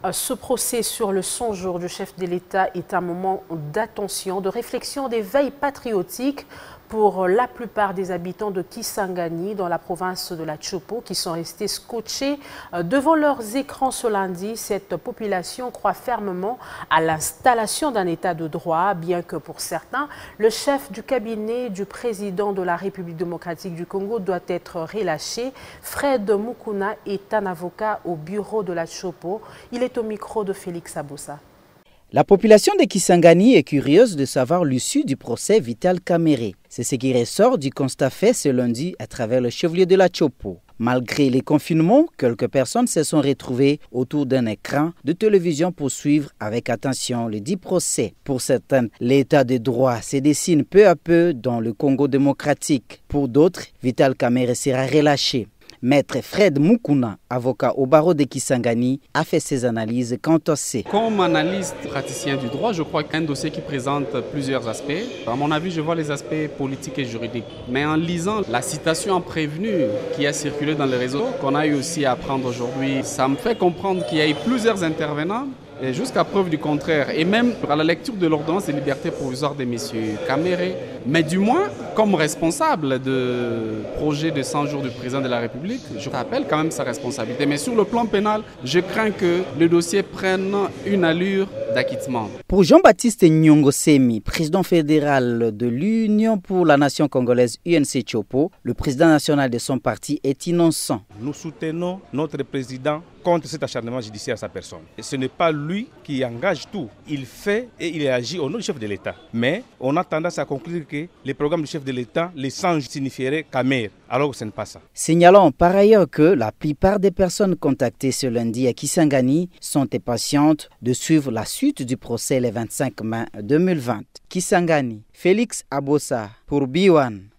Ce procès sur le 100 jours du chef de l'État est un moment d'attention, de réflexion, d'éveil patriotique pour la plupart des habitants de Kisangani dans la province de la Chopo qui sont restés scotchés devant leurs écrans ce lundi. Cette population croit fermement à l'installation d'un état de droit, bien que pour certains, le chef du cabinet du président de la République démocratique du Congo doit être relâché. Fred Mukuna est un avocat au bureau de la Chopo. Il est au micro de Félix Aboussa. La population de Kisangani est curieuse de savoir l'issue du procès Vital Kamerhe. C'est ce qui ressort du constat fait ce lundi à travers le chef-lieu de la Chopo. Malgré les confinements, quelques personnes se sont retrouvées autour d'un écran de télévision pour suivre avec attention le dit procès. Pour certains, l'état de droit se dessine peu à peu dans le Congo démocratique. Pour d'autres, Vital Kamerhe sera relâché. Maître Fred Mukuna, avocat au barreau de Kisangani, a fait ses analyses quant à ces. Comme analyste praticien du droit, je crois qu'un dossier qui présente plusieurs aspects. À mon avis, je vois les aspects politiques et juridiques. Mais en lisant la citation en prévenu qui a circulé dans les réseaux, qu'on a eu aussi à apprendre aujourd'hui, ça me fait comprendre qu'il y a eu plusieurs intervenants. Et jusqu'à preuve du contraire, et même à la lecture de l'ordonnance de liberté provisoire de M. Kamerhe, mais du moins, comme responsable de projet de 100 jours du président de la République, je rappelle quand même sa responsabilité. Mais sur le plan pénal, je crains que le dossier prenne une allure d'acquittement. Pour Jean-Baptiste Nyongosemi, président fédéral de l'Union pour la nation congolaise UNC Chopo, le président national de son parti est innocent. Nous soutenons notre président contre cet acharnement judiciaire à sa personne. Et ce n'est pas lui qui engage tout. Il fait et il agit au nom du chef de l'État. Mais on a tendance à conclure que les programmes du chef de l'État, les 100 signifieraient Kamerhe, alors que ce n'est pas ça. Signalons par ailleurs que la plupart des personnes contactées ce lundi à Kisangani sont impatientes de suivre la suite du procès le 25 mai 2020. Kisangani, Félix Aboussa pour B1.